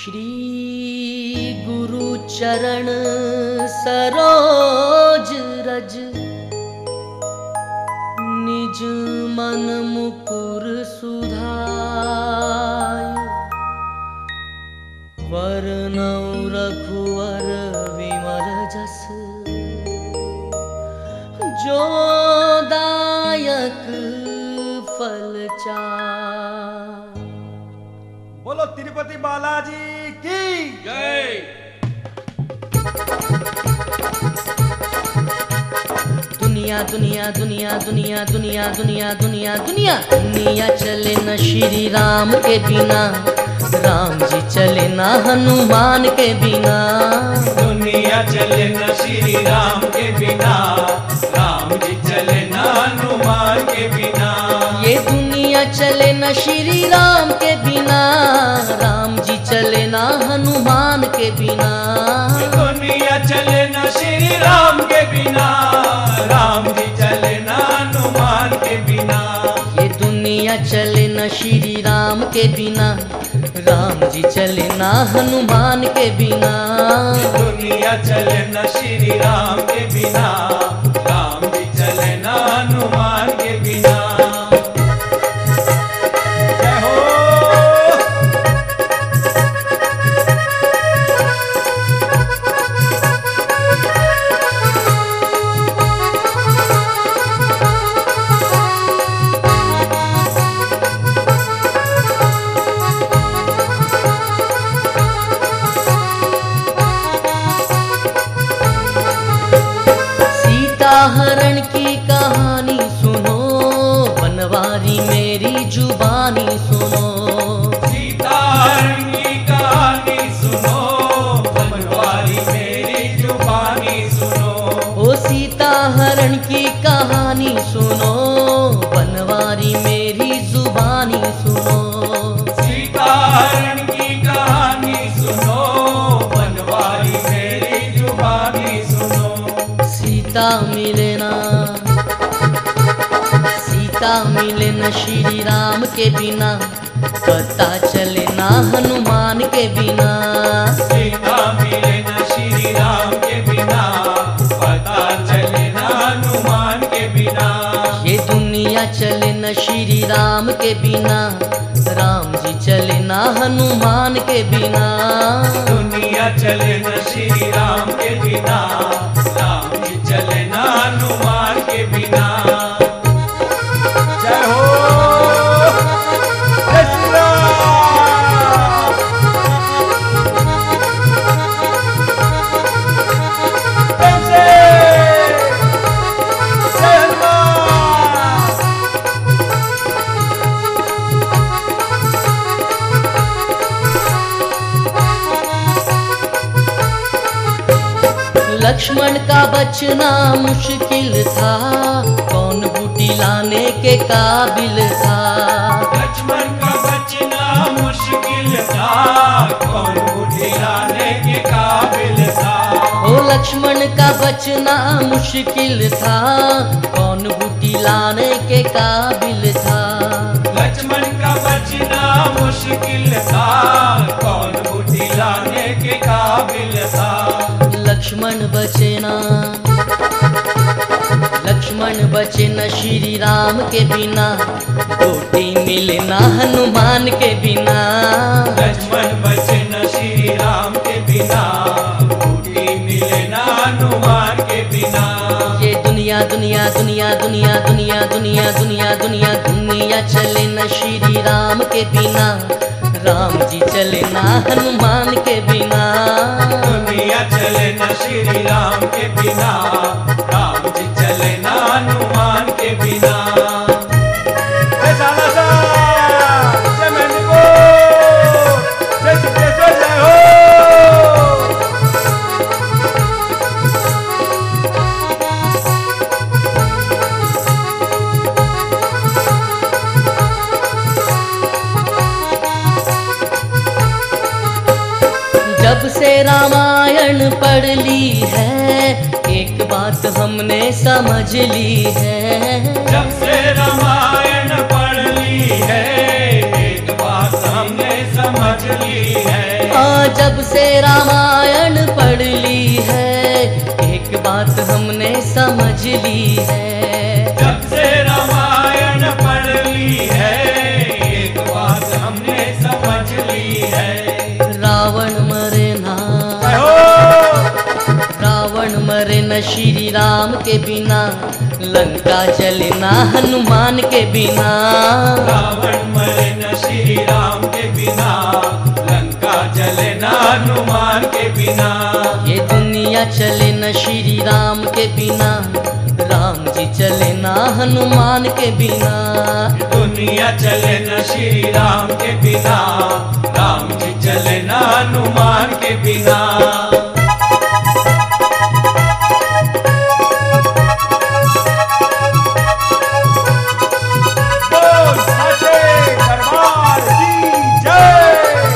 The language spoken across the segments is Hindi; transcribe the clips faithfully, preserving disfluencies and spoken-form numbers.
श्री गुरु चरण सरोज रज, निज मन मुकुर सुधाय। वरनौ रघुवर विमल जस, जो दायक फल चार। बोलो तिरुपति बालाजी की जय। दुनिया दुनिया दुनिया दुनिया दुनिया दुनिया दुनिया दुनिया दुनिया चले न श्री राम के बिना, राम जी चले न हनुमान के बिना। दुनिया चले न श्री राम के बिना, राम जी चले न हनुमान के बिना। ये दुनिया चले न श्री राम के बिना, राम जी चले न हनुमान के बिना। दुनिया चले न श्री राम के बिना, राम जी चले न हनुमान के बिना। ये दुनिया चले न श्री राम के बिना, राम जी चले न हनुमान के बिना। दुनिया चले न श्री राम के बिना, राम जी चले न हनुमान के बिना। जय हो। हरण की कहानी सुनो, बनवारी मेरी जुबानी सुनो। सीता हरण की कहानी सुनो, बनवारी मेरी जुबानी सुनो। ओ सीता हरण की कहानी सुनो, बनवारी मेरी जुबानी सुनो। सीता हरण की कहानी सुनो, बनवारी मेरी जुबानी सुनो। सीता मिले ना, सीता मिले न श्री राम के बिना, पता चले ना हनुमान के बिना। सीता मिले न श्री राम के बिना, पता चले न हनुमान के बिना। ये दुनिया चले न श्री राम के बिना, राम जी चले ना हनुमान के बिना। दुनिया चले न श्री राम के बिना, राम जी चले न हनुमान के बिना। जय हो। जय श्री राम। प्रेम से जय हनुमान। लक्ष्मण का बचना मुश्किल था, कौन बूटी लाने के काबिल था। लक्ष्मण का बचना मुश्किल था, कौन बूटी लाने के काबिल था। ओ लक्ष्मण का बचना मुश्किल था, कौन बूटी लाने के काबिल था। लक्ष्मण का बचना मुश्किल था, कौन बूटी लाने के काबिल था। लक्ष्मण बचे ना, लक्ष्मण बचे न श्री राम के बिना, बूटी मिले ना हनुमान के बिना। लक्ष्मण बचे न श्री राम के बिना, बूटी मिले न हनुमान के बिना। ये दुनिया दुनिया दुनिया दुनिया दुनिया दुनिया दुनिया दुनिया दुनिया चले न श्री राम के बिना, राम जी चले ना हनुमान के बिना। दुनिया चले न श्री राम के बिना, राम जी चले न हनुमान के बिना। जय साला सा, जय मेहंदीपुर, जय सिद्धेश्वर, जय हो। जब से रामायण पढ़ ली है, एक बात हमने समझ ली है। जब से रामायण पढ़ ली है, एक बात हमने समझ ली है। जब से रामायण पढ़ ली है, एक बात हमने समझ ली है। जब से रामायण पढ़ ली है, एक बात हमने समझ ली है। रावण मरे ना, रावण मरे न श्री राम के बिना, लंका जले ना हनुमान के बिना। रावण मरे न श्री राम के बिना, लंका जले ना हनुमान के बिना। ये दुनिया चले न श्री राम के बिना, राम जी चले ना हनुमान के बिना। दुनिया चले न श्री राम के बिना, राम जी चले ना हनुमान के बिना। बोल साचे दरबार की जय।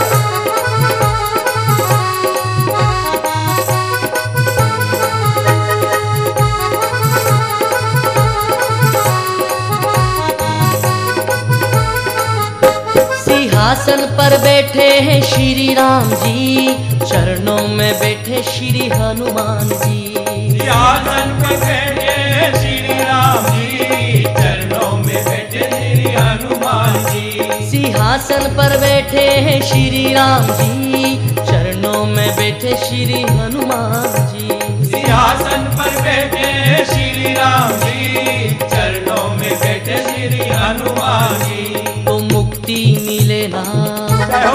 सिंहासन पर बैठे हैं श्री राम जी, चरणों में बैठे श्री हनुमान जी। सिंहासन पर बैठे श्री राम जी, चरणों में बैठे श्री हनुमान जी। सिंहासन पर बैठे हैं श्री राम जी, चरणों में बैठे श्री हनुमान जी। सिंहासन पर बैठे श्री राम जी, चरणों में बैठे श्री हनुमान जी। तो मुक्ति मिले ना, जय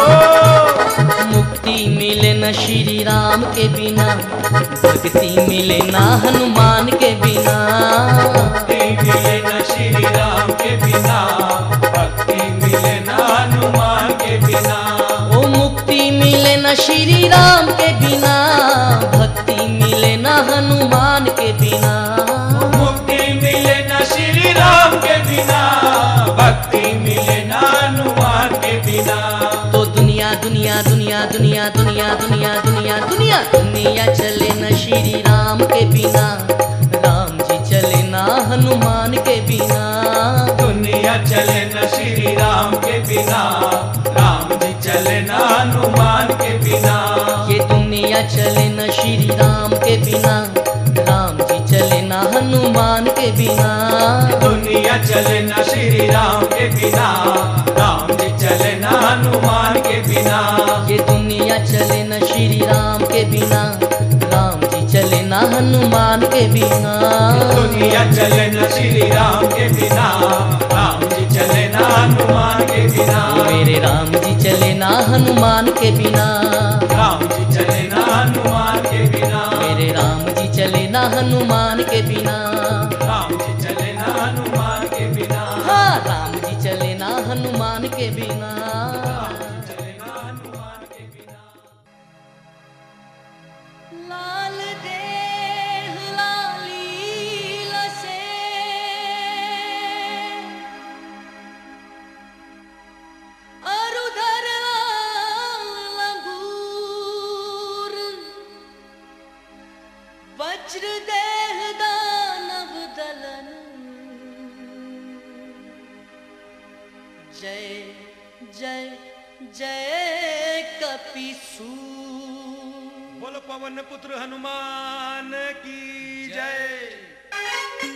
हो। मुक्ति मिले न श्री राम के बिना, भक्ति मिले ना हनुमान के बिना। भक्ति मिले न श्री राम के बिना, भक्ति मिले न हनुमान के बिना। ओ मुक्ति मिले न श्री राम के बिना, भक्ति मिले न हनुमान के बिना। मुक्ति मिले न श्री राम के बिना, भक्ति मिले न हनुमान के बिना। तो दुनिया दुनिया दुनिया दुनिया दुनिया दुनिया दुनिया दुनिया दुनिया चले न श्री राम के बिना, राम जी चले ना हनुमान के बिना। दुनिया चले न श्री राम के बिना, राम जी चले न हनुमान के बिना। ये दुनिया चले न श्री राम के बिना, राम जी चले ना हनुमान के बिना। दुनिया चले न श्री राम के बिना, राम जी चले न हनुमान के बिना। ये दुनिया चले न श्री राम के बिना, राम जी चले ना हनुमान के बिना। दुनिया चले न श्री राम के बिना, राम जी चले न हनुमान के बिना। मेरे राम जी चले ना हनुमान के बिना, राम जी चले न हनुमान के बिना। मेरे राम जी चले ना हनुमान के बिना। राम जी चले न हनुमान के बिना। हाँ, राम जी चले ना हनुमान के बिना। राम जी चले न हनुमान के बिना। लाल देह लाली लसे, अरुधर लंगूर, वज्र देह दानव दलन, जय जय जय कपिसूर। बोलो पवन पुत्र हनुमान की जय।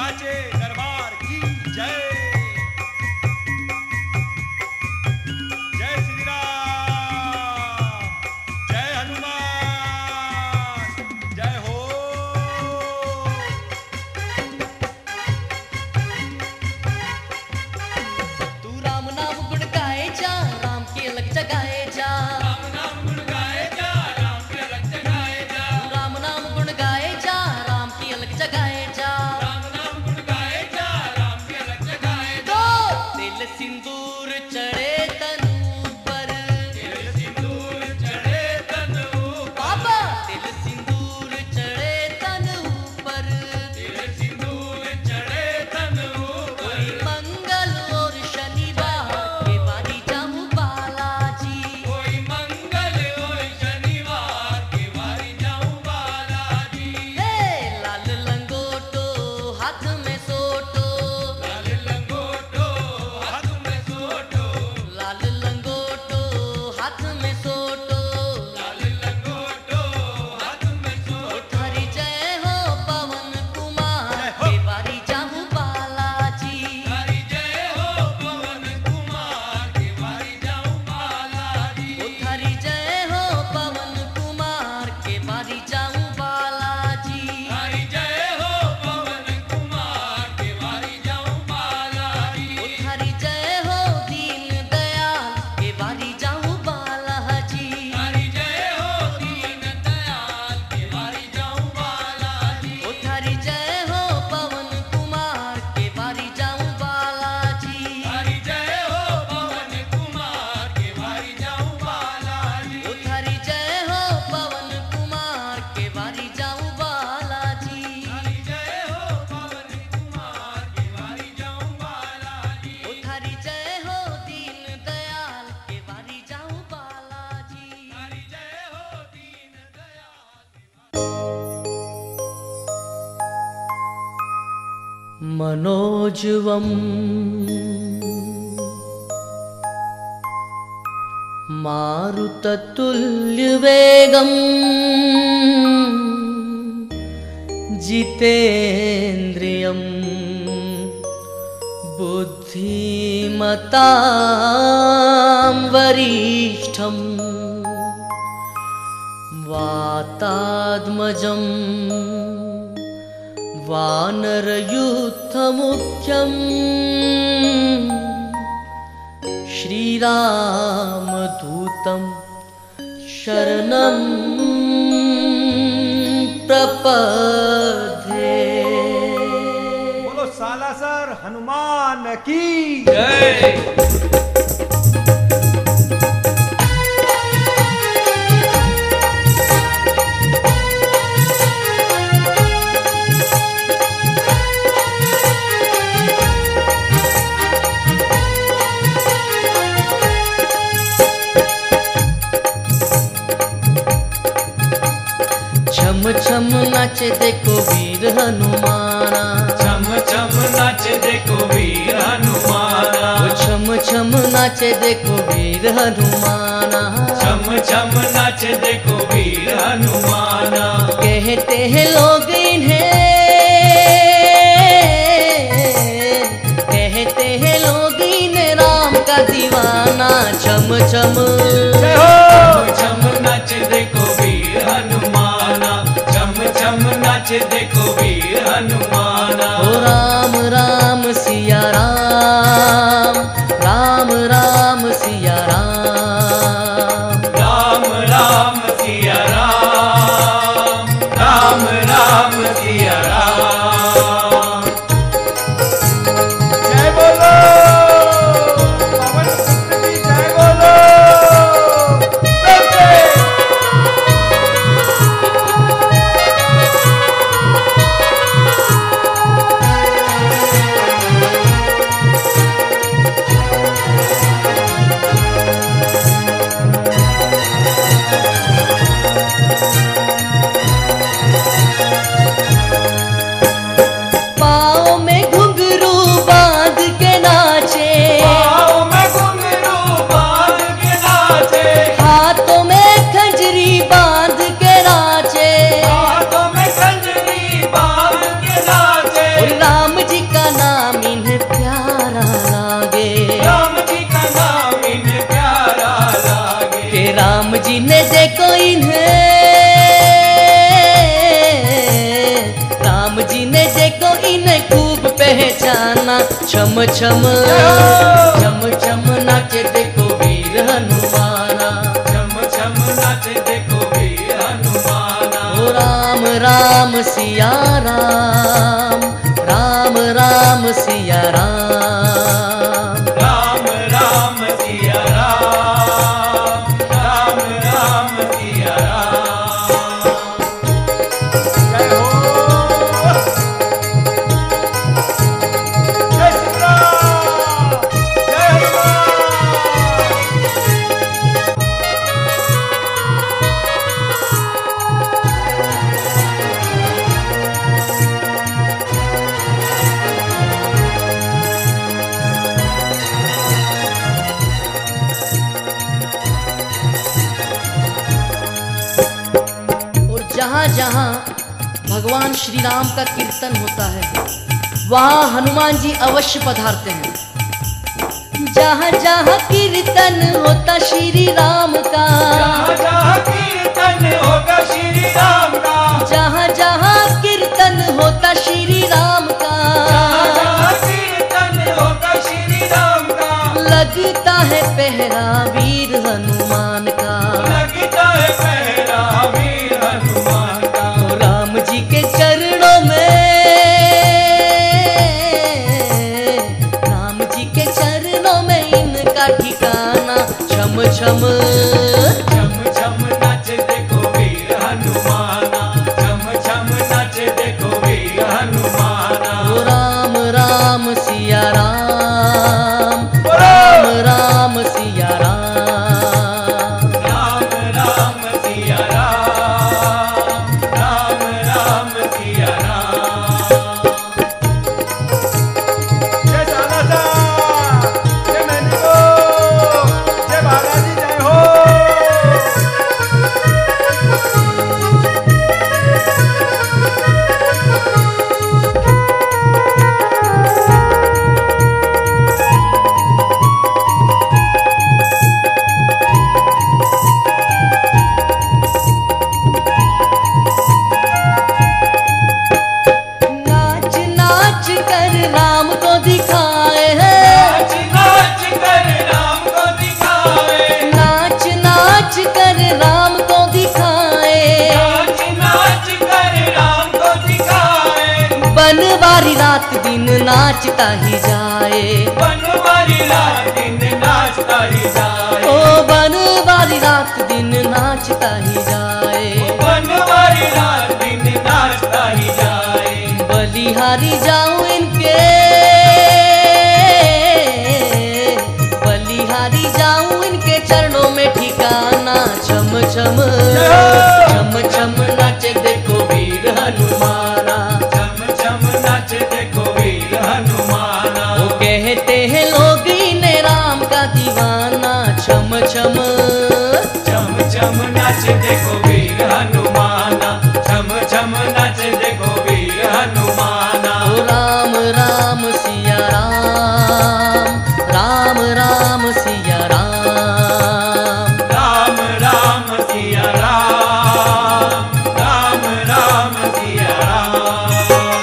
साचे दरबार की जय। जय श्री राम, जय हनुमान, जय हो। तू राम नाम गुण गाए जा, राम की अलग जगाए जा। राम नाम गुण गाए जा, राम के अलग जगाए जा। राम नाम गुण गाए जा, राम की अलग जगाए जा। राम नाम गुण गाए जा, राम के अलग जगाए जा। तो तिल सिंदूर चढ़े तनु पर, तिल सिंदूर चढ़े तन ऊपर। बाबा तिल सिंदूर चढ़े तनु पर। तिल सिंदूर चढ़े तन ऊपर। कोई मंगल और शनिवार के बारी जाऊं बालाजी। कोई मंगल और शनिवार के वारी जाऊं बालाजी। हे लाल लंगोटो हाथ में सोटो, लाल लंगोटो हाथ में सोटो। लाल लंगोटो हाथ में सोटो। लाल लंगोटो हाथ में सोटो। थारी जय हो पवन कुमार के बारी जाऊं बालाजी। हरि जय हो पवन कुमार के वारी जाऊं बालाजी। ओ थारी जय हो पवन कुमार के बारी जाऊं बालाजी। हरि जय हो पवन कुमार के वारी जाऊं बालाजी। ओ थारी जय हो दीन दयाल के बारी जाऊं बालाजी। हरि जय हो दीन दयाल के वारी जाऊं बालाजी। ओ थारी जय हो पवन कुमार के बारी जाऊं बालाजी। हरि जय हो पवन कुमार के वारी जाऊं बालाजी। ओ थारी जय हो पवन कुमार के बारी जाऊं बालाजी। हरि जय हो पवन कुमार के वारी जाऊं बालाजी। ओ थारी जय हो दीन दयाल के बारी जाऊं बालाजी। हरि जय हो दीन दयाल। मनोजवम् मारुततुल्यवेगम् जितेन्द्रियं बुद्धिमतां वरिष्ठं वातात्मजम् वानरयूथमुख्यम् श्रीरामदूतं शरणं प्रपद्ये। बोलो सालासर हनुमान की जय। छम छम नाचे देखो वीर हनुमाना। छम छम नाच देखो वीर हनुमाना। ओ छम छम नाचे देखो वीर हनुमाना। छम छम नाच देखो वीर हनुमाना। कहते हैं लोग इन्हें, कहते हैं लोग इन्हें राम का दीवाना। छम छम जय हो। छम नाच देखो वीर हनुमाना। छम छम नाच देखो वीर हनुमाना। ओ राम राम सिया राम, राम राम सिया राम। राम राम सिया राम। राम राम सिया राम। जय बोलो पवन पुत्र की जय बोलो। सबसे राम जी ने देखो इन्हें खूब पहचाना, छम छम छम छम नाचे देखो वीर हनुमाना, छम छम नाचे देखो वीर हनुमाना। ओ राम राम सिया राम, राम राम सिया राम, राम राम सिया राम, राम राम सिया राम। जय हो, जय श्री राम, जय हनुमान। और जहाँ जहाँ भगवान श्री राम का कीर्तन होता है वहाँ हनुमान जी अवश्य पधारते हैं। जहाँ जहाँ कीर्तन होता श्री राम का, जहाँ जहाँ कीर्तन होगा श्री राम का, जहाँ जहाँ कीर्तन होता श्री राम का, जहाँ जहाँ कीर्तन होगा श्री राम का, लगता है पहरा वीर हनुमान का, लगता है पहरा वीर हनुमान का। तो राम जी के चरणों में, राम जी के चरणों में इनका ठिकाना, छम छम छम छम नाचे देखो वीर हनुमाना, छम छम नाचे देखो वीर हनुमाना। ओ राम राम सिया राम, राम राम सिया राम, राम राम सिया राम, राम राम सिया राम। जय सालासा, जय मैनिको, जय बालाजी, जय हो। नाच नाच कर राम को दिखाए हैं, नाच नाच कर राम को दिखाए, नाच नाच कर राम को दिखाए, नाच नाच कर राम को दिखाए। बनवारी रात दिन नाचता ही जाए, बनवारी रात दिन नाचता ही जाए, ओ बनवारी रात दिन नाचता ही जाए, बनवारी रात दिन नाचता ही जाए। बलिहारी जाऊं इनके, बलिहारी जाऊं इनके चरणों में ठिकाना, छम छम छम छम नाचे देखो वीर हनुमाना, छम छम नाचे देखो वीर हनुमाना। वो कहते हैं लोग इन्हें राम का दीवाना, छम छम छम छम नाचे देखो वीर हनुमाना, छम छम नाचे देखो वीर हनुमाना। ओ राम राम सिया राम, राम राम सिया राम, राम राम सिया राम, राम राम सिया राम।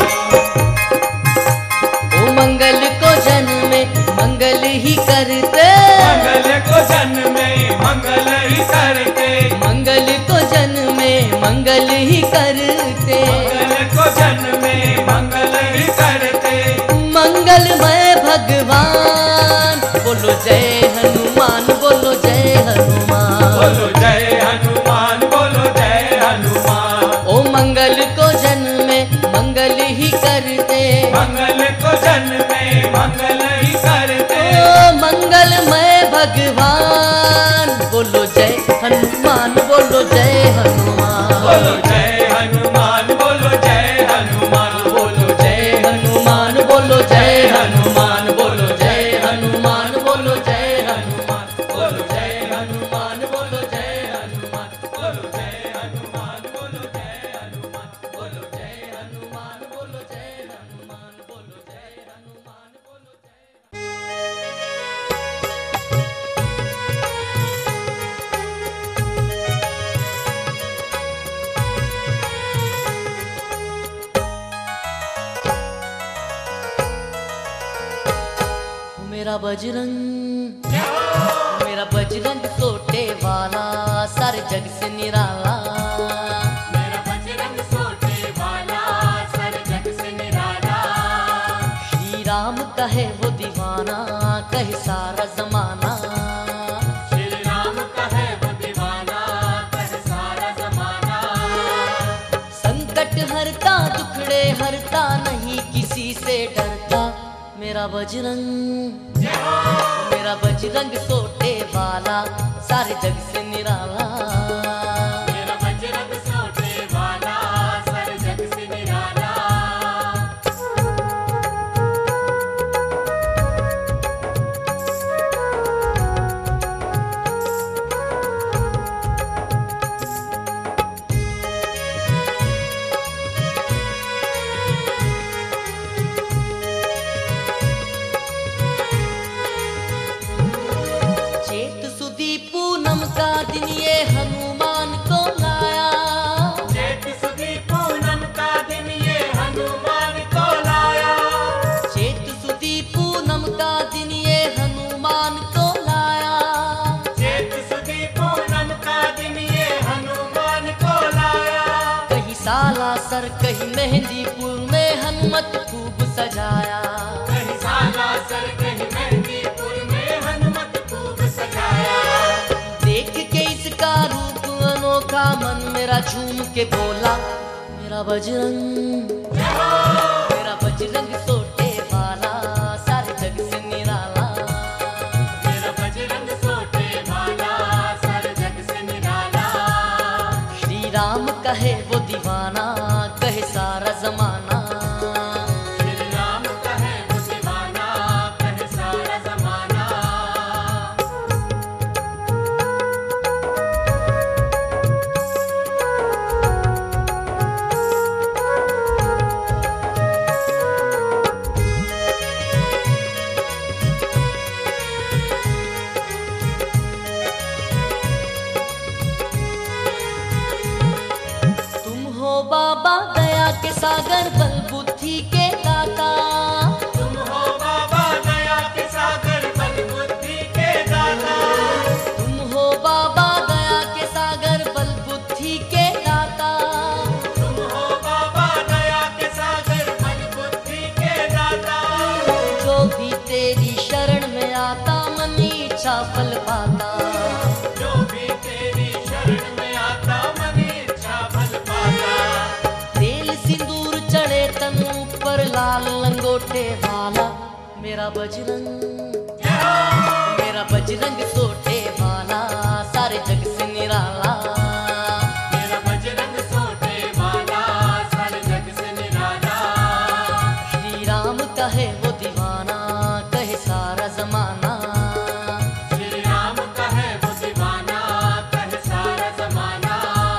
ओ मंगल को जन में मंगल ही करते, मंगल को जन में मंगल ही करते, मंगल को जन में मंगल ही करते, मंगल को जन में मंगल ही करते। मंगलमय भगवान बोलो जय हनुमान, बोलो जय हनुमान, बोलो जय हनुमान, बोलो जय हनुमान। ओ मंगल को जन में मंगल ही करते, मंगल को जन में मंगल ही करते। ओ मंगलमय भगवान बोलो जय हनुमान, बोलो जय हनुमान, बोलो जय हनुमान, बोलो जय हनुमान, बोलो जय हनुमान, बोलो जय हनुमान, बोलो जय हनुमान, बोलो जय हनुमान, बोलो जय हनुमान, बोलो जय हनुमान, बोलो जय हनुमान, बोलो जय हनुमान, बोलो जय हनुमान, बोलो जय हनुमान, बोलो जय हनुमान, बोलो जय। मेरा बजरंग, मेरा बजरंग सोटे वाला, सारे जग से निराला। मेरा बजरंग सोटे वाला, सारे जग से निराला। श्री राम का है वो दीवाना, कहे सारा जमाना। श्री राम का है वो दीवाना, कहे सारा जमाना। संकट हरता दुखड़े हरता, नहीं किसी से डरता। मेरा बजरंग, मेरा बजरंग सोटे वाला, सारे जग से निराला। मेरा बजरंग सोटे वाला, सारे जग से निराला। चेत सुदी पूनम का दिन ये हनुमान को लाया। चैत सुदी पूनम का दिन ये हनुमान को लाया। चेत सुदी पूनम का दिन ये हनुमान को लाया। चैत सुदी पूनम का दिन ये हनुमान को लाया। कहीं सालासर कहीं मेहंदीपुर में हनुमत खूब सजाया। कहीं सालासर कहीं मेहंदीपुर में हनुमत खूब सजाया। देख के इसका रूप अनोखा, मन मेरा झूम के बोला। मेरा बजरंग, मेरा बजरंग सोटे वाला, सारे जग से निराला। मेरा बजरंग सोटे वाला, सारे जग से निराला। श्री राम का है वो दीवाना, कहे सारा जमाना। श्री राम का है वो दीवाना, कहे सारा जमाना। तुम हो बाबा दया के सागर, बल बुद्धि के दाता। तुम हो बाबा दया के सागर, बल बुद्धि के दाता। तुम हो बाबा दया के सागर, बल बुद्धि के दाता। तुम हो बाबा दया के सागर, बल बुद्धि के दाता। जो भी तेरी शरण में आता, मन इच्छा फल पाता। जो भी तेरी शरण में आता, मन इच्छा फल पाता। तेल सिंदूर चढ़े तन पर, लाल लंगोटे वाला। मेरा बजरंग, मेरा बजरंग सोटे वाला, सारे जग से निराला। मेरा बजरंग सोटे वाला, सारे जग से निराला। श्री राम का है वो दीवाना, कहे सारा जमाना। श्री राम का है वो दीवाना, कहे सारा जमाना।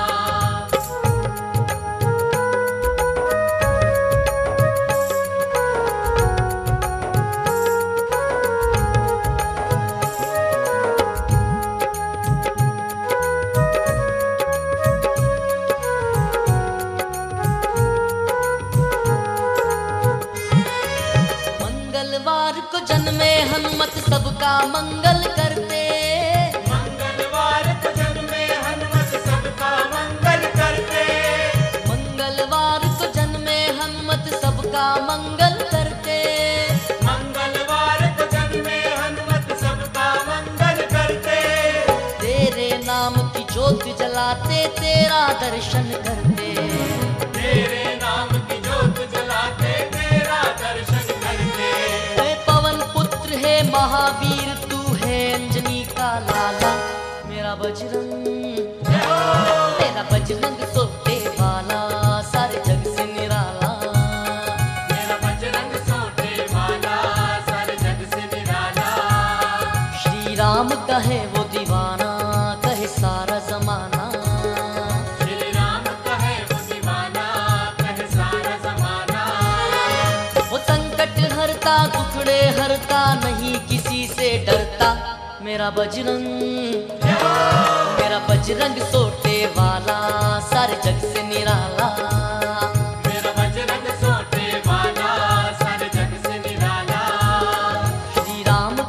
मंगलवार को जन्मे हनुमत, सबका मंगल करते। मंगलवार को जन्मे हनुमत, सबका मंगल करते। मंगलवार को जन्मे हनुमत, सबका मंगल करते। मंगलवार को जन्मे हनुमत, सबका मंगल करते। तेरे नाम की ज्योत जलाते, तेरा दर्शन करते। तेरे नाम की ज्योत जलाते, तेरा दर्शन करते। हे पवन पुत्र है महावीर, तू है अंजनी का लाला। मेरा बजरंग, मेरा बजरंग सोटे वाला, सारे जग से निराला। मेरा बजरंग सोटे वाला, सारे जग से निराला। श्री राम का है वो दीवाना, कहे सारा जमाना। श्री राम का है वो दीवाना, कहे सारा जमाना। वो संकट हरता दुखड़े हरता, नहीं किसी से डरता। मेरा बजरंग, मेरा बजरंग सोटे वाला, सारे जग से निराला। मेरा बजरंग सोटे वाला, सारे जग से निराला। श्री राम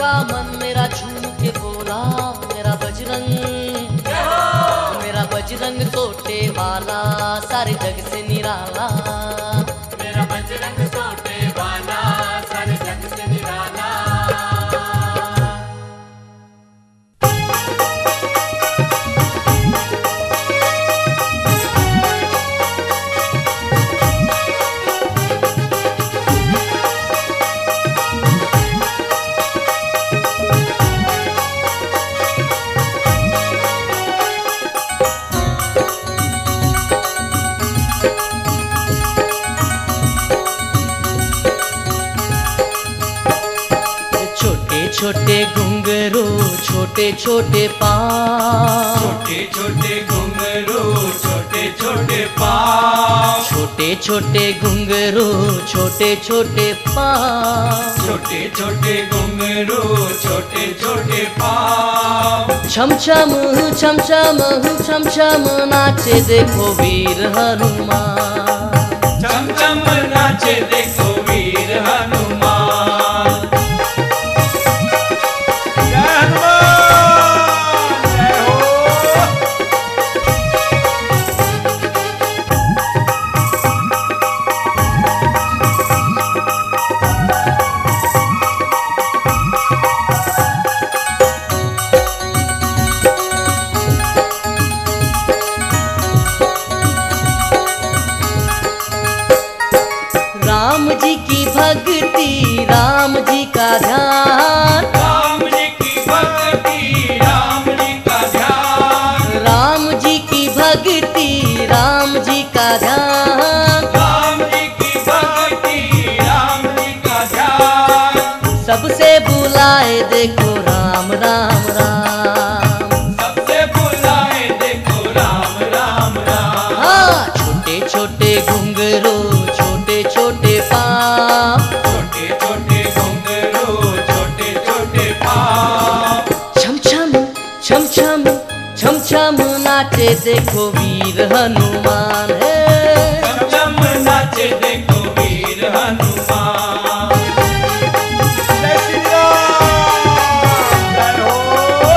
का मन मेरा झूम के बोला, मेरा बजरंग मेरा बजरंग सोटे वाला, सारे जग से निराला। मेरा बजरंग सोटे वाला, सारे जग से निराला। छोटे घुंघरू छोटे छोटे पाँव, छोटे छोटे घुंघरू छोटे छोटे पाँव, छोटे छोटे घुंघरू छोटे छोटे पाँव, छोटे छोटे घुंघरू छोटे छोटे पाँव। छम छम छम छम छम छम नाचे देखो वीर हनुमान, चम चम नाचे देखो वीर हनुमान। जय हनुमान जय हो। राम जी की भक्ति राम जी का ध्यान, राम जी की भक्ति राम जी का ध्यान, राम जी की भक्ति राम जी का ध्यान, राम जी की भक्ति राम जी का ध्यान। सबसे बुलाए देखो राम राम राम, सबसे बुलाए देखो राम राम राम। हाँ छोटे छोटे घुंघरू छोटे छोटे पाँव, छोटे छोटे घुंघरू छोटे छोटे पाँव। छम छम छम छम छम छम नाचे देखो वीर हनुमान है। चम चम नाचे देखो वीर हनुमान। जय श्री राम जय हो।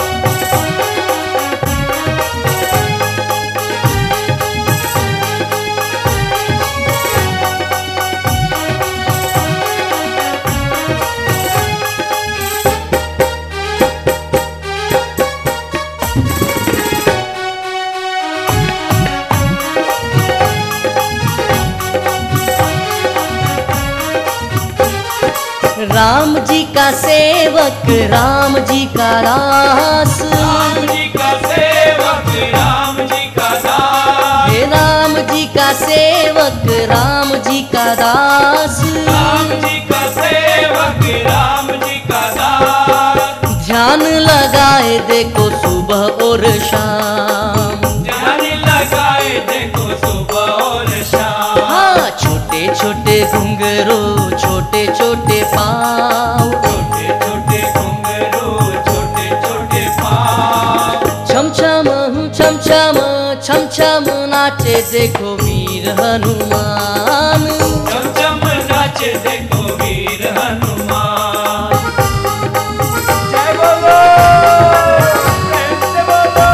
राम जी का सेवक राम जी का दास, राम जी का सेवक राम जी का दास, हे राम जी का सेवक राम जी का दास, राम जी का सेवक राम जी का दास। ध्यान लगाए देखो सुबह और शाम, ध्यान लगाए देखो सुबह और शाम। हाँ छोटे छोटे घुंघरू छोटे छोटे पाँव, छोटे छोटे घुंघरू छोटे छोटे पाँव। छम छम छम छम छम छम नाचे देखो वीर हनुमान, चम चम नाचे देखो वीर हनुमान। जय बोलो प्रेम से बोलो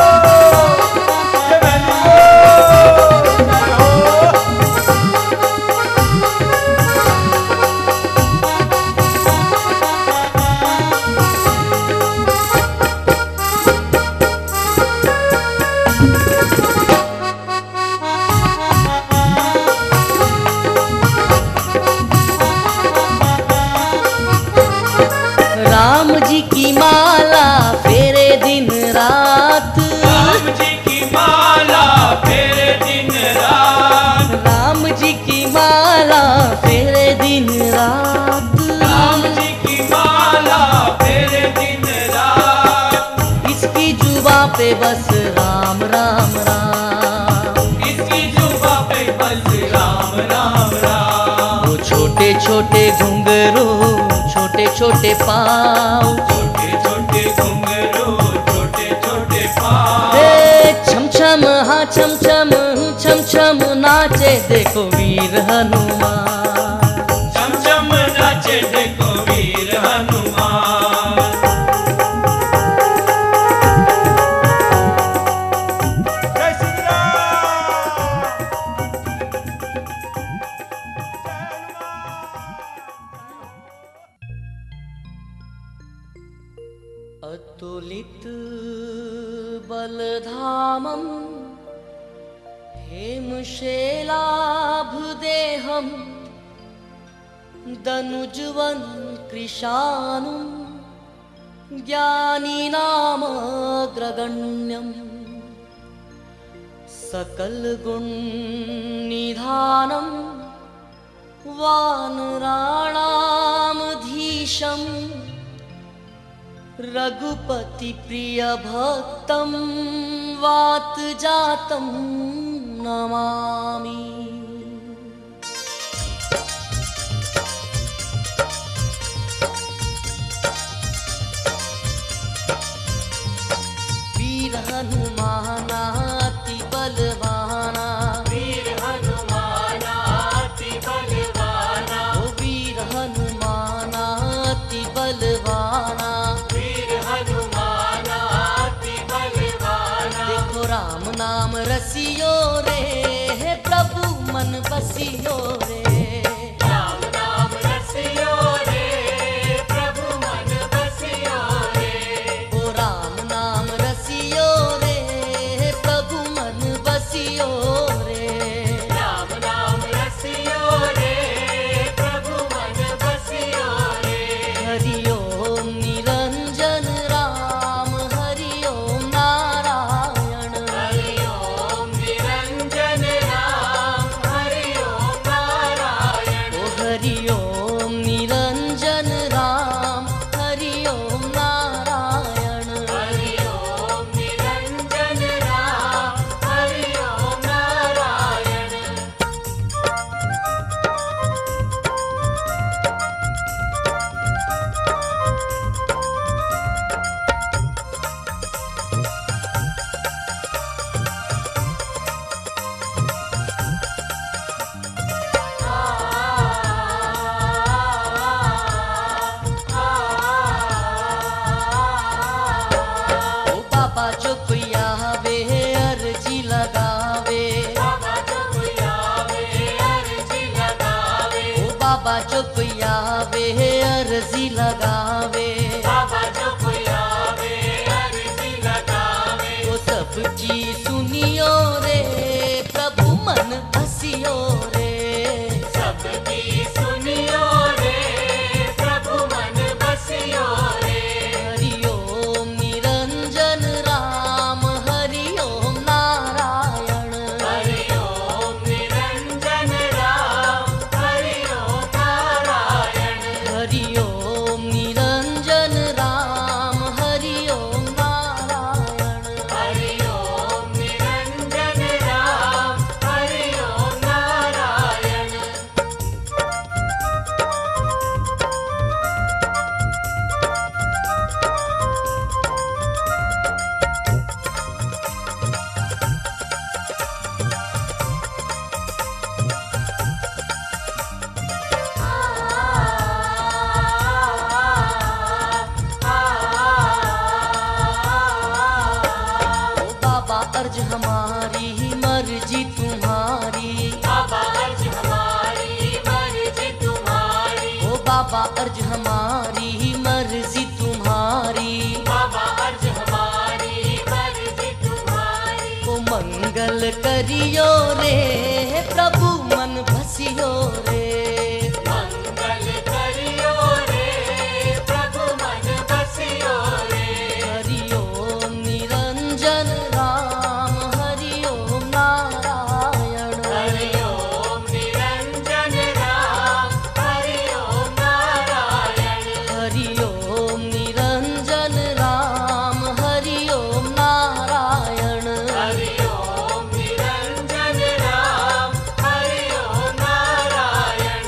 जय मैनी बोलो जय हो। राम जी की माला फेरे दिन रात, राम जी की माला फेरे दिन रात, राम जी की माला फेरे दिन रात, राम जी की माला फेरे दिन रात। इसकी जुबा पे बस राम राम राम, इसकी जुबा पे बस राम राम राम। वो छोटे छोटे घुंघरू छोटे छोटे पाँव, छोटे छोटे घुंघरू छोटे छोटे पाँव। हे छम छम हाँ छम छम छम छम नाचे देखो वीर हनुमान, चम चम नाचे देखो वीर हनुमान। अतुलित बलधामं हेमशैलाभदेहं दनुजवन् कृशानुं ज्ञानिनामग्रगण्यं सकलगुणनिधानं वानराणामधीशं रघुपति प्रिय भक्तं वातजातं नमामि। वीर हनुमानाति बलवाना, वीर हनुमानाति बलवाना, ओ वीर हनुमानाति बलवाना, वीर हनुमानाति बलवाना। देखो राम नाम रसियो रे, हे प्रभु मन बसियो रे। राम नाम रसियो रे, प्रभु मन बसियो रे। ओ राम नाम रसियो रे, हे प्रभु मन बसियो रे। राम नाम रसियो रे, प्रभु मन बसियो रे। हरि ओम निरंजन राम, हरि ओम नारायण। हरि ओम निरंजन राम, हरि ओम नारायण। ओ हरि ओम निरंजन राम, हरि ओम नारायण। हरि ओम निरंजन राम, हरि ओम नारायण। ओ बाबा जो कोई आवे अर्जी लगावे, बाबा जो कोई आवे अर्जी लगावे, ओ बाबा जो कोई आवे अर्जी लगावे, बाबा जो कोई आवे अर्जी लगावे। ओ सबकी सुनियो रे, प्रभु मन हसियो रे। सबकी सुनियो रे, प्रभु मन बसियो रे। हरि ओम निरंजन राम, हरि ओम नारायण। हरि ओम निरंजन राम, हरि ओम नारायण। हरि ओम निरंजन राम, हरि ओम नारायण। हरि ओम निरंजन राम, हरि ओम नारायण। ओ बाबा अर्ज हमारी मर्जी तुम्हारी, बाबा अर्ज हमारी मर्जी तुम्हारी, ओ बाबा अर्ज हमारी मर्जी तुम्हारी। बाबा अर्ज हमारी मर्जी तुम्हारी। ओ मंगल करियो रे, प्रभु मन भसियो रे। मंगल करियो रे, प्रभु मन बसियो रे। हरि ओम निरंजन राम, हरि ओम नारायण। हरि ओम निरंजन राम, हरि ओम नारायण। हरि ओम निरंजन राम, हरि ओम नारायण। हरि ओम निरंजन राम, हरि ओम नारायण।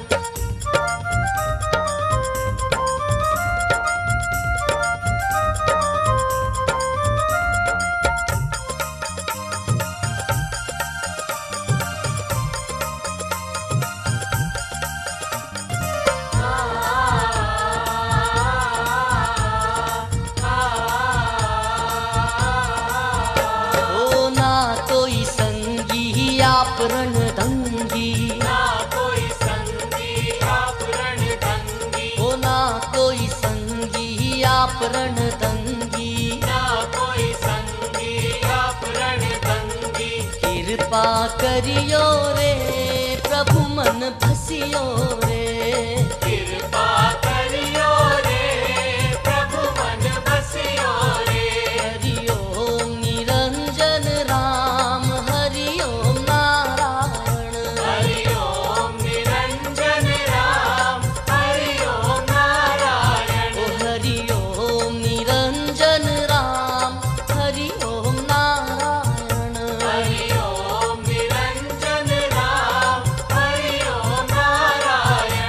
ओ ना कोई संगी आप रणधंगी, ना कोई संगी आप रणधंगी, ओ ना कोई संगी आप रणधंगी। करियो रे प्रभु मन बसियो रे। कृपा करियो रे प्रभु मन बसियो रे। हरि ओम निरंजन राम हरि ओम नारायण। हरि ओम निरंजन राम हरि ओम नारायण। ओ हरि ओम निरंजन राम हरि ओम नारायण। हरि ओम निरंजन राम हरि ओम नारायण।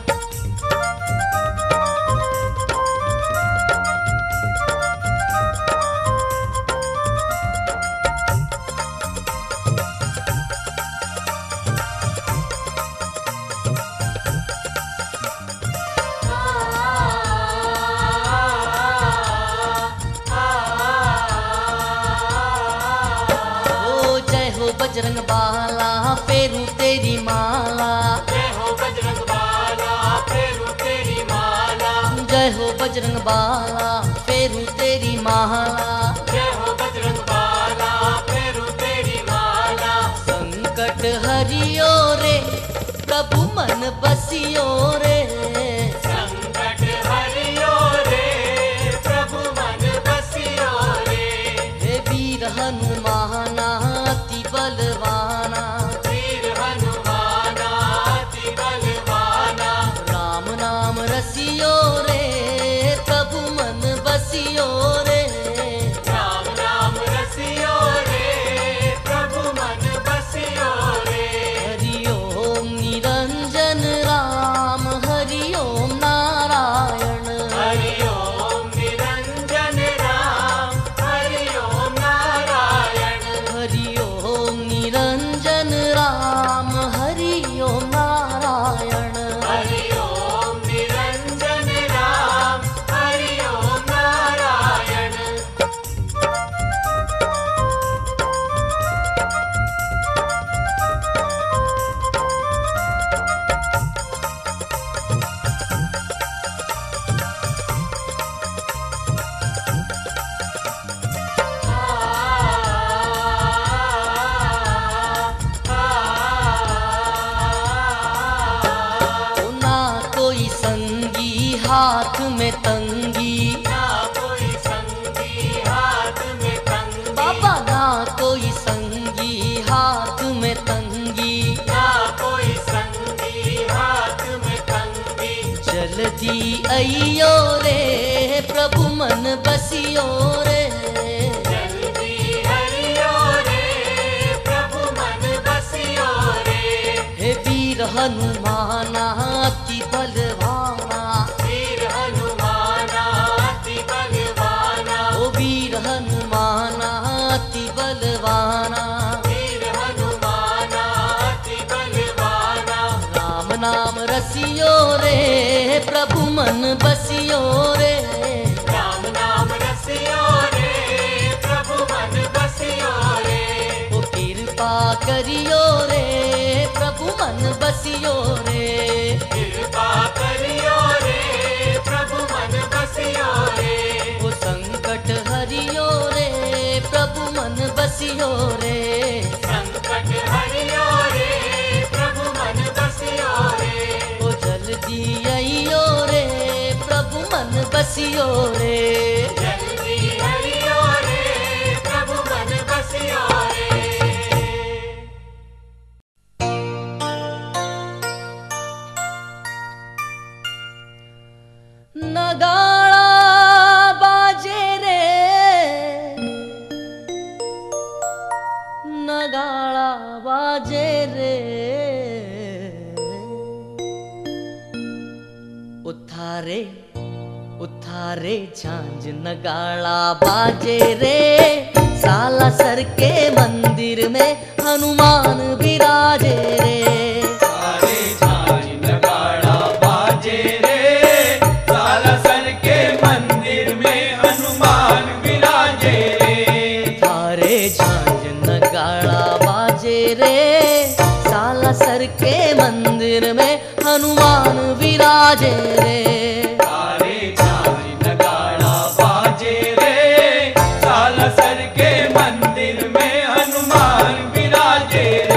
ओ जय हो बजरंग बाला फेरू तेरी माला। जय हो बजरंग बाला फेरू तेरी माला। जय हो बजरंग बाला फेरू तेरी माला। जय हो बजरंग बाला फेरू तेरी माला। संकट हरियो रे प्रभु मन बसियो रे। संकट हरियो रे प्रभु मन बसियो रे। हे वीर हनुमाना अति बलवाना। वीर हनुमाना अति बलवाना। राम नाम रसियो रे प्रभु मन बसियो रे। राम नाम रसियो रे प्रभु मन बसियो रे। हरि ओम निरंजन राम हरि ओम नारायण। हरि ओम निरंजन राम हरि ओम नारायण। हरि ओम निरंजन राम हरि ओम नारायण। हरि ओम निरंजन राम हरि ओम नारायण। ओ ना कोई संगी हाथ में तंगी। ना कोई संगी हाथ में कंगी। बाबा ना कोई संगी हाथ में तंगी। ना कोई संगी हाथ में कंगी। जल्दी अइयो रे प्रभु मन बसियो रे। जल्दी हरियो रे प्रभु मन बसियो रे। हे वीर हनुमाना अति बलवाना। वीर हनुमाना अति बलवाना। ओ वीर हनुमाना अति बलवाना। वीर हनुमाना अति बलवाना। राम नाम रसियो रे प्रभु मन बसियो रे। राम नाम रसियो रे प्रभु मन बसियो रे। ओ कृपा करियो रे प्रभु मन बसियो रे। कृपा करियो रे प्रभु मन बसियो रे। ओ संकट हरियो रे प्रभु मन बसियो रे। संकट हरियो रे प्रभु मन बसियो रे। ओ जल्दी अइयो रे प्रभु मन बसियो रे। जल्दी हरियो रे प्रभु मन बसियो रे। नगाड़ा बाजे रे नगाड़ा बाजे रे। उठारे उठारे झांझ नगाड़ा बाजे रे। साला सर के मंदिर में हनुमान विराजे रे। सारे झांझ नगाड़ा बाजे रे। सालासर के मंदिर में हनुमान विराजे रे। थारे झांझ नगाड़ा बाजे रे। साला सर के मंदिर में हनुमान विराजे रे। सारे झांझ नगाड़ा बाजे रे। सालासर के मंदिर में हनुमान विराजे रे।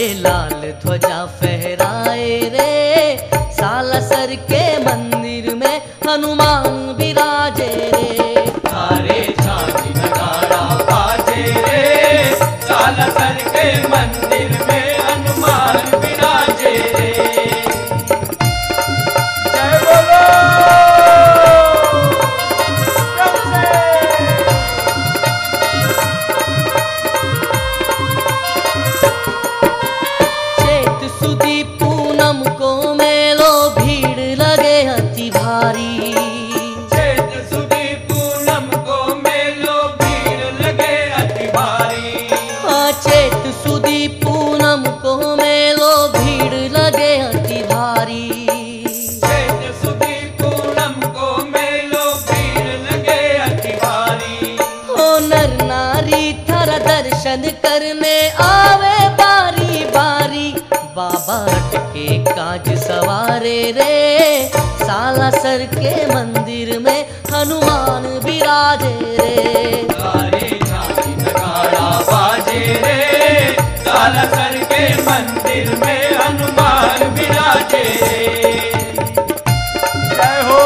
अरे लाल ध्वजा फहराए रे, सालासर के मंदिर में हनुमान विराजे रे। तारे झांकी नगाड़ा बाजे रे, सालासर के मंदिर में हनुमान विराजे रे। जय बोलो जब से चैत सुदी पूनम को मेलो भीड़ लगे अति भारी। चैत सुदी पूनम को मेलो भीड़ लगे अति भारी। हाँ, चैत सुदी पूनम को मेलो भीड़ लगे अति भारी। चैत सुदी पूनम को मेलो भीड़ लगे अति भारी। ओ नर नारी थर दर्शन करने आवे बारी बारी। बाबा अटके काज सवारे रे, सालासर के मंदिर में हनुमान विराजे रे। तारे झांकी नगाड़ा बाजे रे, सालासर के मंदिर में हनुमान विराजे रे। जय हो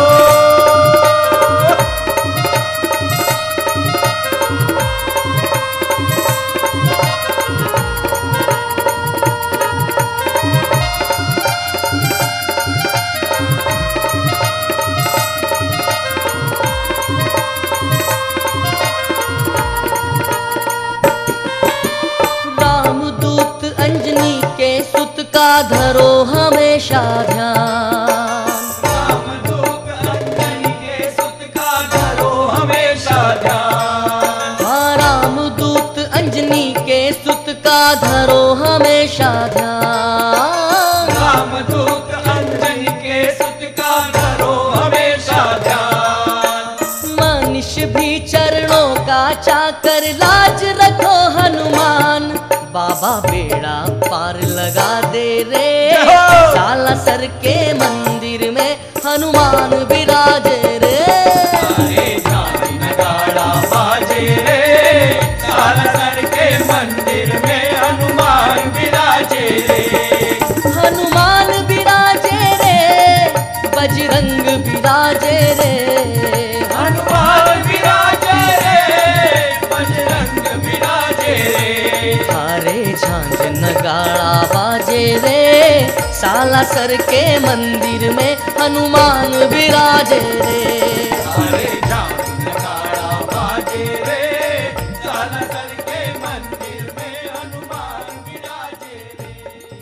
रामदूत अंजनी के सुत का धरो हमेशा ध्यान। रामदूत अंजनी के सुत का धरो हमेशा ध्यान। हाँ, रामदूत अंजनी के सुत का धरो हमेशा ध्यान। रामदूत अंजनी के सुत का धरो हमेशा ध्यान। मनुष्य भी चरणों का चाकर लाज रखो हनुमान। बाबा बेड़ा पार लगा दे रे, सालासर के मंदिर में हनुमान विराजे रे। तारे झांकी नगाड़ा बाजे रे, सालासर के मंदिर में हनुमान विराजे रे। हनुमान विराजे रे, बजरंग विराजे रे। हनुमान विराजे रे, बजरंग विराजे रे। थारे झांझ नगाड़ा बाजे रे, सालासर के मंदिर में हनुमान विराजे रे। तारे झांकी नगाड़ा बाजे रे, सालासर के मंदिर में हनुमान विराजे रे।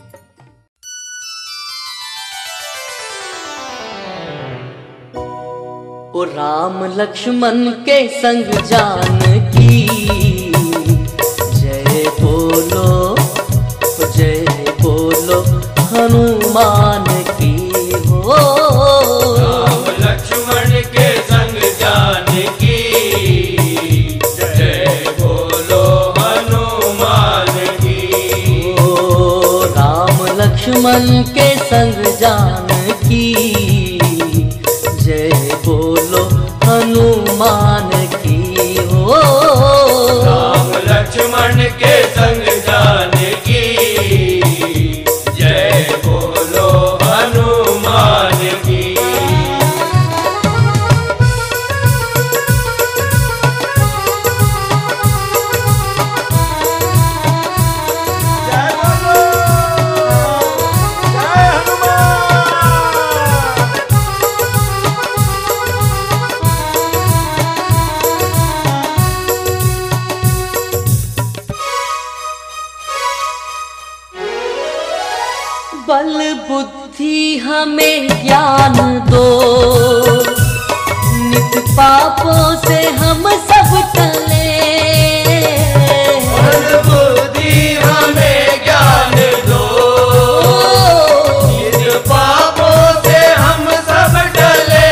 ओ राम लक्ष्मण के संग जानकी, जय बोलो जय बोलो हनुमान की हो। राम लक्ष्मण के संग जानकी, जय बोलो हनुमान की। ओ राम लक्ष्मण के संग जानकी, जय बोलो हनुमान की हो। राम लक्ष्मण के संग जानकी, जय बोलो हनुमान की। जय बोलो जय हनुमान। बल बुद्धि हमें ज्ञान दो, नित पापों से हम सब टले। बल बुद्धि हमें ज्ञान दो, निज पापों से हम सब टले।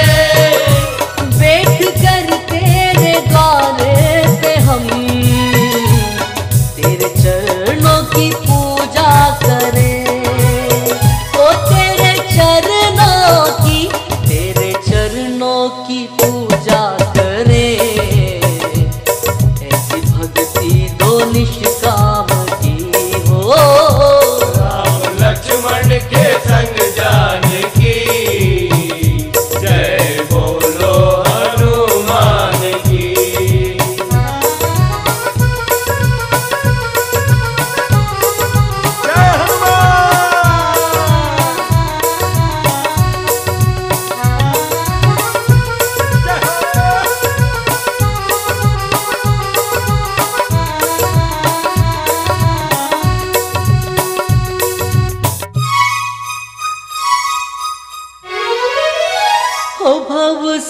बैठ कर तेरे द्वारे पे हम तेरे चरणों की पूजा करें। ओ तेरे चरणों की तेरे चरणों की पूजा करें।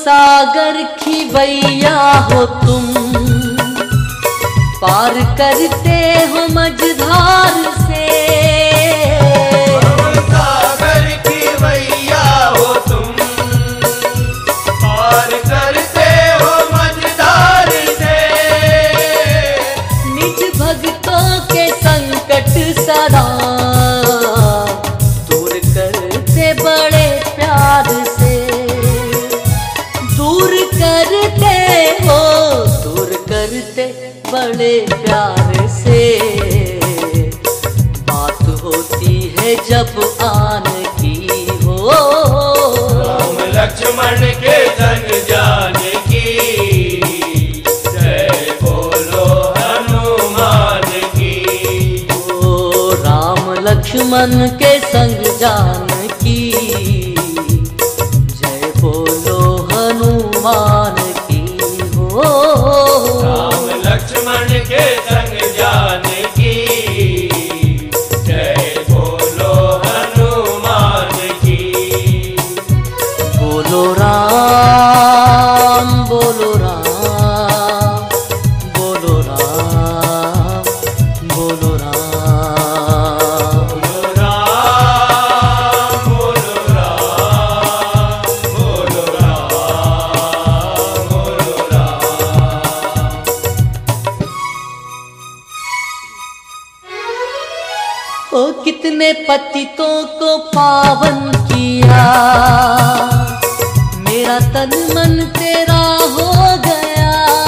सागर खिवैया हो तुम, पार करते हो मझधार से। सागर खिवैया हो तुम, पार करते हो मझधार से। निज भक्तों के संकट सदा दूर करते बड़े प्यार से। दूर करते हो, दूर करते बड़े प्यार से। बात होती है जब आन की हो, राम लक्ष्मण के संग जाने की, जय बोलो हनुमान की। ओ राम लक्ष्मण के संग जान की, जय बोलो हनुमान की हो। राम लक्ष्मण के संग जाने की, जय बोलो हनुमान की। बोलो राम, बोलो राम, बोलो राम, बोलो राम। बोलो राम, बोलो राम, बोलो राम, बोलो राम। ओ कितने पतितों को पावन किया, मेरा तन मन तेरा हो गया।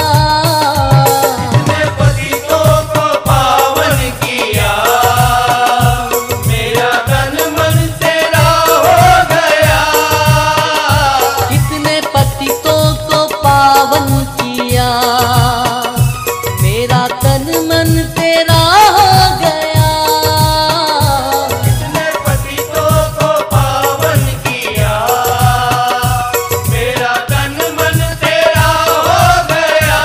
कितने पतितों को पावन किया, मेरा तन मन तेरा हो गया। कितने पतितों को पावन किया, मेरा तन मन तेरा हो गया। कितने पतितों को पावन किया, मेरा तन मन तेरा हो गया।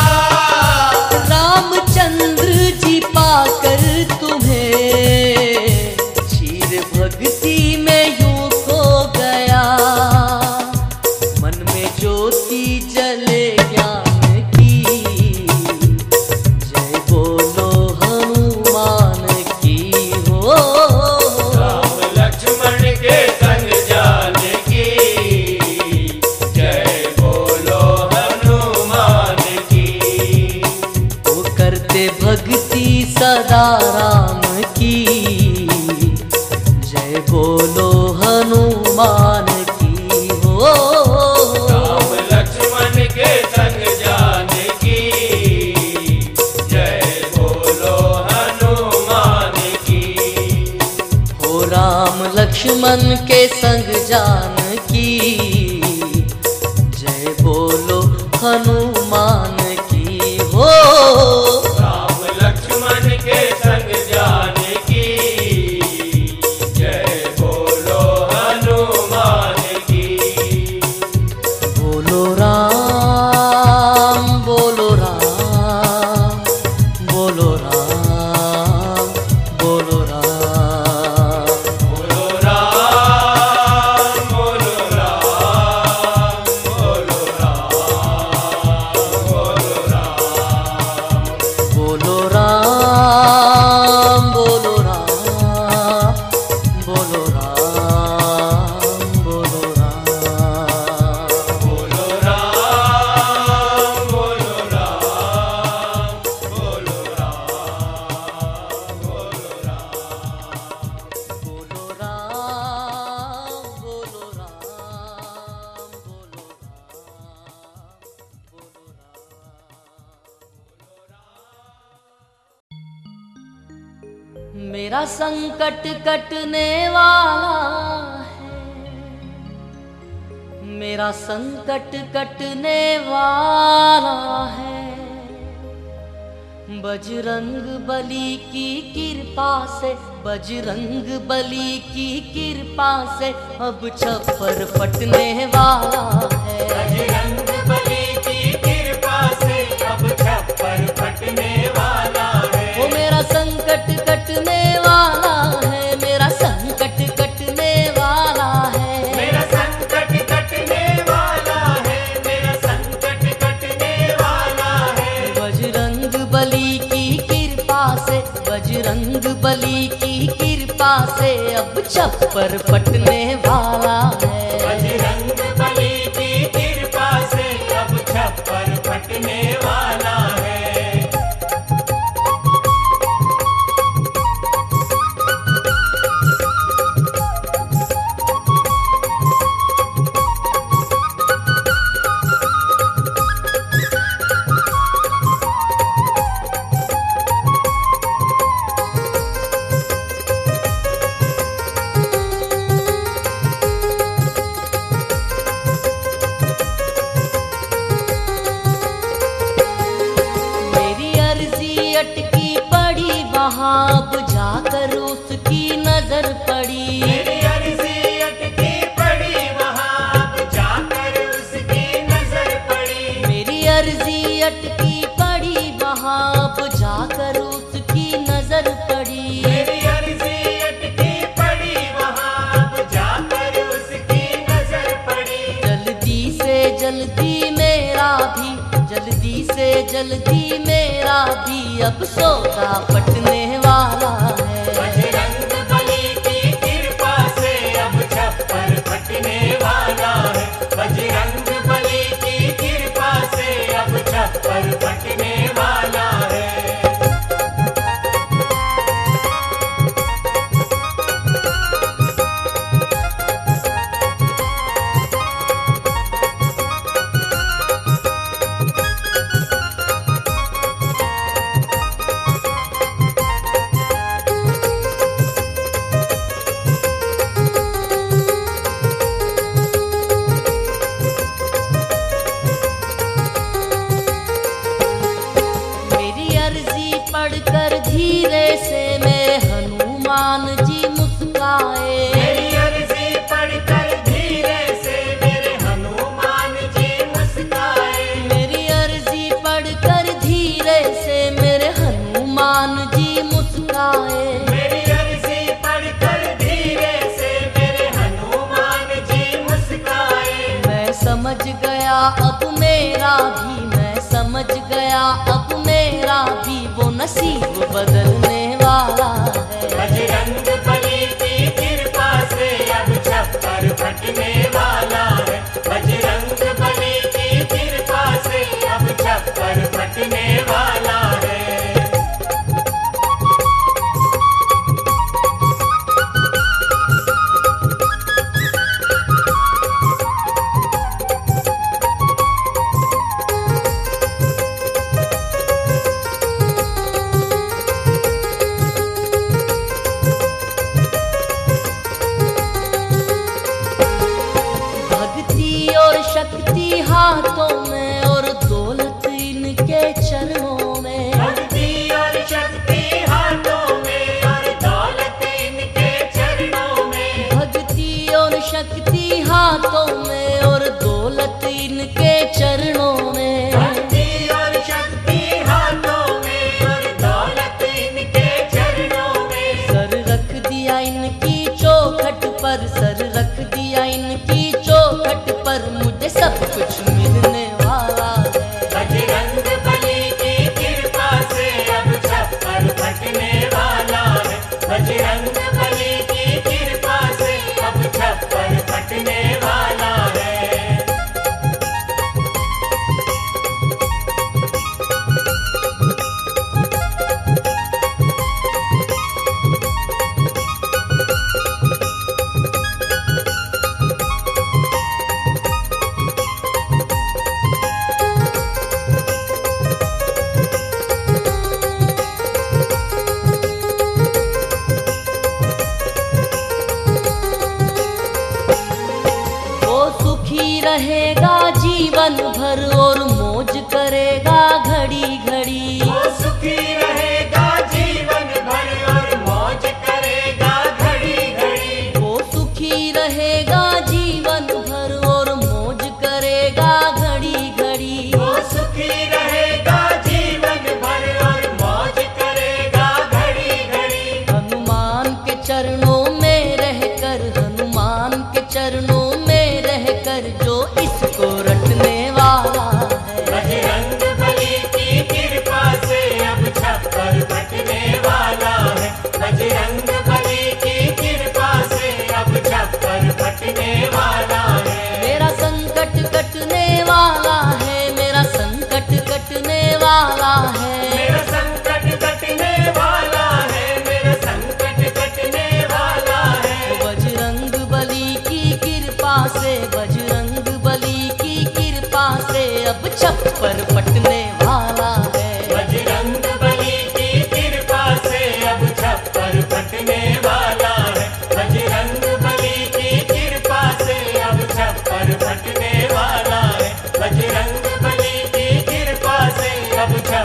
रामचंद्र जी पाकर तुम्हें क्षीर भक्ति में यूं खो गया। मन में ज्योति जले ज्ञान की, जय बोलो हनुमान की हो। राम लक्ष्मण के संग जाने की, जय बोलो हनुमान की। वो करते भक्ति सदा राम की, जय बोलो हनुमान की हो। राम लक्ष्मण के संग जाने की, जय बोलो हनुमान की। हो राम लक्ष्मण के संग जान की, जय बोलो हनुमान की हो। राम लक्ष्मण के संग जाने की, जय बोलो हनुमान की। बोलो राम, बोलो राम, बोलो राम, बोलो राम। बोलो राम, बोलो राम, बोलो राम, बोलो राम। बोलो राम, बोलो राम, बोलो राम, बोलो राम। बोलो राम, बोलो राम, बोलो राम, बोलो राम। बोलो राम, बोलो राम, बोलो राम, बोलो राम। मेरा संकट कटने वाला है, मेरा संकट कटने वाला है। बजरंग बली की कृपा से, बजरंग बली की कृपा से अब छप्पर फटने वाला है। बजरंग बली की कृपा से अब छप्पर फटने वाला है। वो मेरा संकट कटने वाला है, मेरा संकट कटने वाला है। मेरा संकट कटने वाला है, बली की कृपा से, बजरंग बली की कृपा से अब छप्पर फटने वाला है। बजरंग बली की कृपा से अब छप्पर फटने वाला है। अटकी पड़ी वहाँ अब जाकर उसकी नजर पड़ी। मेरी अर्जी अटकी पड़ी वहाँ अब जाकर उसकी नजर पड़ी। मेरी अर्जी अटकी पड़ी वहाँ अब जाकर उसकी नजर पड़ी। मेरी अर्जी अटकी पड़ी वहाँ अब जाकर उसकी नजर पड़ी। जल्दी से जल्दी मेरा भी, जल्दी से जल्दी मेरा भी अब सौदा पटने वाला है। बजरंग बली की कृपा से अब छप्पर फटने वाला है। बजरंग बली की कृपा से अब छप्पर फटने वाला है। पढ़कर धीरे से मेरे हनुमान जी मुस्काए। मेरी अर्जी पढ़कर धीरे से मेरे हनुमान जी मुस्काए। मेरी अर्जी पढ़कर धीरे से मेरे हनुमान जी मुस्काए। मेरी अर्जी पढ़कर धीरे से मेरे हनुमान जी मुस्काए। मैं समझ गया अब मेरा भी, मैं समझ गया अब मेरा भी वो नसीब बदलने वाला है। बजरंग बली की कृपा से अब छप्पर फटने वाला है। बजरंग बली की कृपा से अब छप्पर फटने वाला है।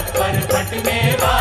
छप्पर फटने वाला